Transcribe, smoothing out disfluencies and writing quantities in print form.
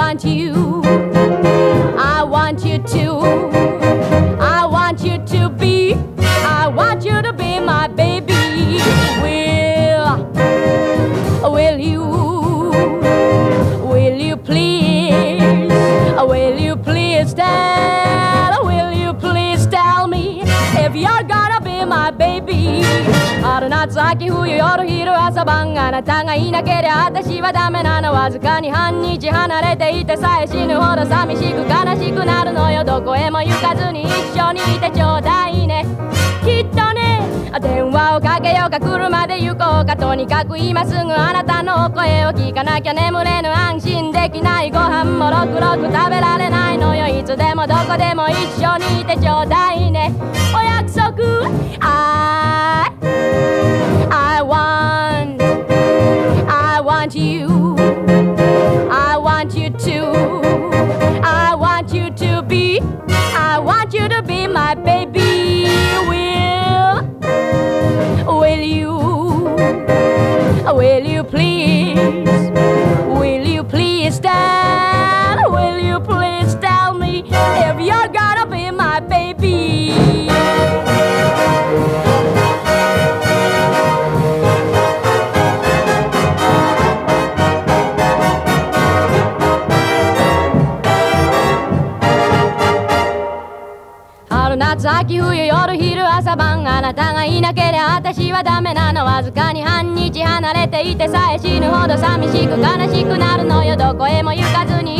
want you, I want you to, I want you to be, I want you to be my baby. Will you please, will you please tell me if you're gonna be my baby? 春夏秋冬夜昼朝晩あなたがいなけりゃ私はダメなの。わずかに半日離れていてさえ死ぬほど寂しく悲しくなるのよ。どこへも行かずに一緒にいてちょうだいね。きっとね電話をかけようか車で行こうか、とにかく今すぐあなたのお声を聞かなきゃ眠れぬ。安心できないご飯もろくろく食べられないのよ。いつでもどこでも一緒にいてちょうだいね。お約束I want you, I want you to, I want you to be, I want you to be my baby. Will you please tell me if you're gonna be my baby? 春夏秋冬夜昼朝晩あなたがいなけりゃ私はダメなの。わずかに半日離れていてさえ死ぬほど寂しく悲しくなるのよ。どこへも行かずに